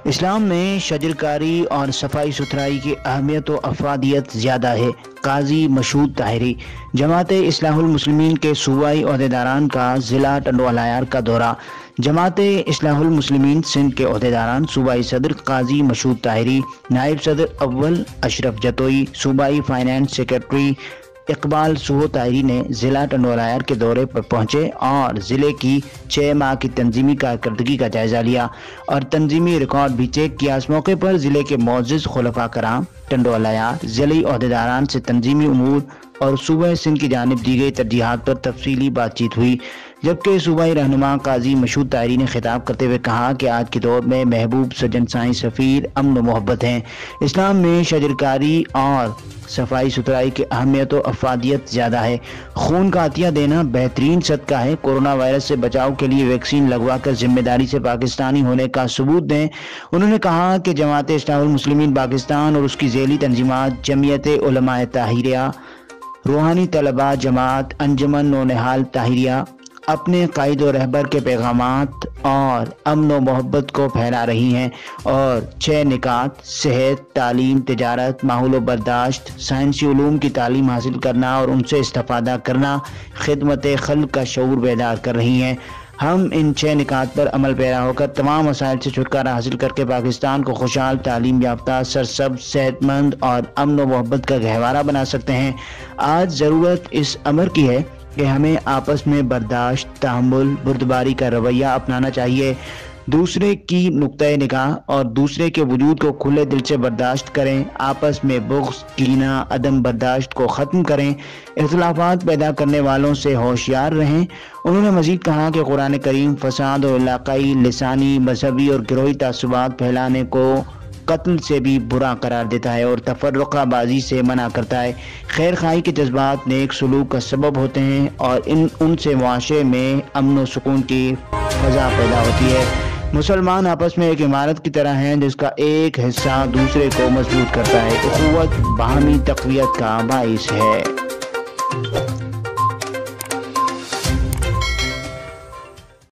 اسلام میں شجرکاری اور صفائی ستھرائی کی اہمیت و افادیت زیادہ ہے۔ قاضی مشہود طاہری۔ جماعت اصلاح المسلمین کے صوبائی عہدیداران کا ضلع ٹنڈوالہیار کا دورہ۔ جماعت اصلاح المسلمین سندھ کے عہدیداران صوبائی صدر قاضی مشہود طاہری، نائب صدر اول اشرف جتوئی، صوبائی فائنانس سیکرٹری اقبال سہو طاہری نے ضلع ٹنڈوالہیار کے دورے پر پہنچے اور ضلع کی 6 ماہ کی تنظیمی کارکردگی کا جائزہ لیا اور تنظیمی ریکارڈ بھی چیک کیا۔ اس موقع پر ضلع کے معزز خلفاء کرام، ٹنڈوالہیار ضلعی عہدیداران سے تنظیمی امور اور صوبہ سندھ کی جانب دی گئی ترجیحات پر تفصیلی بات چیت ہوئی، جبکہ صوبائی رہنما قاضی مشہود طاہری نے خطاب کرتے ہوئے کہا کہ آج کے دور میں محبوب سجن سائیں سفیر امن و محبت ہیں۔ اسلام میں شجرکاری اور صفائی ستھرائی کی اہمیت و افادیت زیادہ ہے۔ خون کا عطیہ دینا بہترین صدقہ ہے۔ کورونا وائرس سے بچاؤ کے لیے ویکسین لگوا کر ذمہ داری سے پاکستانی ہونے کا ثبوت دیں۔ انہوں نے کہا کہ جماعت اصلاح المسلمین پاکستان اور اس کی ذیلی تنظیمات جمعیت علماء طاہریہ، روحانی طلباء جماعت انجمن نونہال طاہریہ اپنے قائد و رہبر کے پیغامات اور امن و محبت کو پھیلا رہی ہیں اور 6 نکات: صحت، تعلیم، تجارت، ماحول و برداشت، سائنسی علوم کی تعلیم حاصل کرنا اور ان سے استفادہ کرنا، خدمت خلق کا شعور بیدار کر رہی ہیں۔ ہم ان 6 نکات پر عمل پیرا ہو کر تمام مسائل سے چھٹکارا حاصل کر کے پاکستان کو خوشحال، تعلیم یافتہ، سرسبز، صحت مند اور امن و محبت کا گہوارہ بنا سکتے ہیں۔ آج ضرورت اس امر کی ہے کہ ہمیں آپس میں برداشت، تحمل، بردباری کا رویہ اپنانا چاہیے۔ دوسرے کی نقطہ نگاہ اور دوسرے کے وجود کو کھلے دل سے برداشت کریں، آپس میں بغض، کینہ، عدم برداشت کو ختم کریں، اختلافات پیدا کرنے والوں سے ہوشیار رہیں۔ انہوں نے مزید کہا کہ قرآن کریم فساد اور علاقائی، لسانی، مذہبی اور گروہی تعصبات پھیلانے کو قتل سے بھی برا قرار دیتا ہے اور تفرقہ بازی سے منع کرتا ہے۔ خیر خواہی کے جذبات نیک سلوک کا سبب ہوتے ہیں اور ان سے معاشرے میں امن و سکون کی فضا پیدا ہوتی ہے۔ مسلمان آپس میں ایک عمارت کی طرح ہیں جس کا ایک حصہ دوسرے کو مضبوط کرتا ہے۔ اخوت باہمی تقویت کا باعث ہے۔